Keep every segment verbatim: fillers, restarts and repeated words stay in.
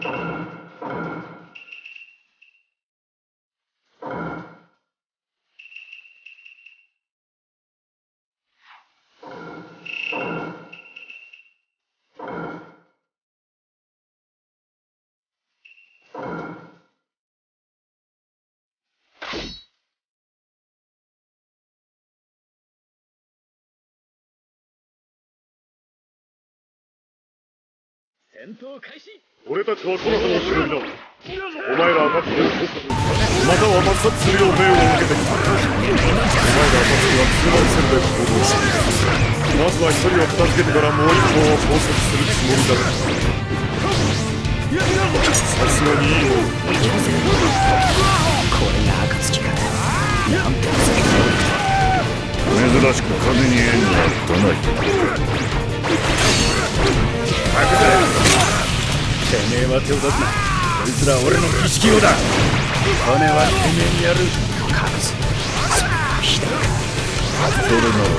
俺たちはこの子の主力だ。お前ら暁を取ったまたは抹殺するよう命を受けてきた。お前ら暁は通番線で行動する。まずは一人を片付けてからもう一方を拘束するつもりだが、さすがにいいよ。 これが暁か。なんてすげえ珍しく風に縁があったな。 てめえは手を出すな。こいつら俺の儀式用だ。金はてめえにやる。 カブス左か。 それなら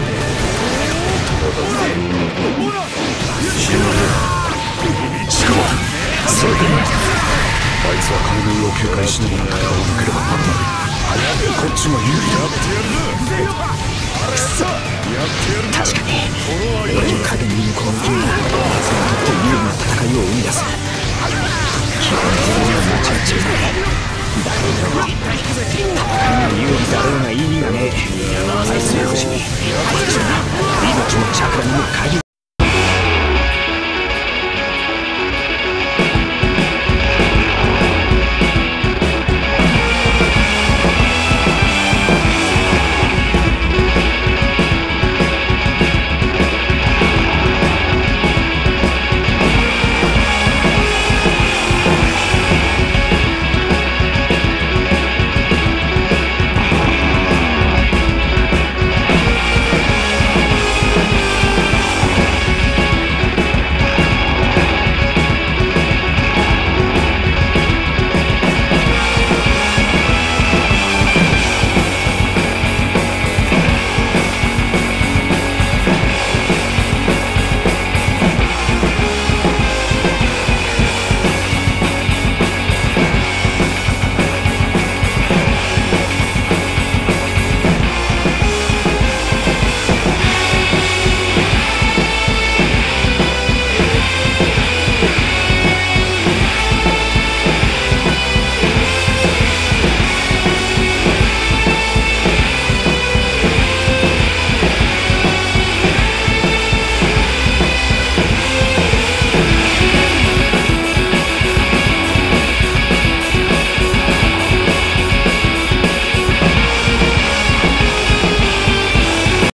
死ぬ一号それでもあいつは金の要求開始のものからを抜ければならない。こっちも有利だ。くそ確かに俺の影にいる攻撃がそれにとって有利な戦いを生み出す。基本的には間違っちゃいない。だけど戦いが有利だろうが意味がねえ。あいつの不死にあいつは命もチャクラにも鍵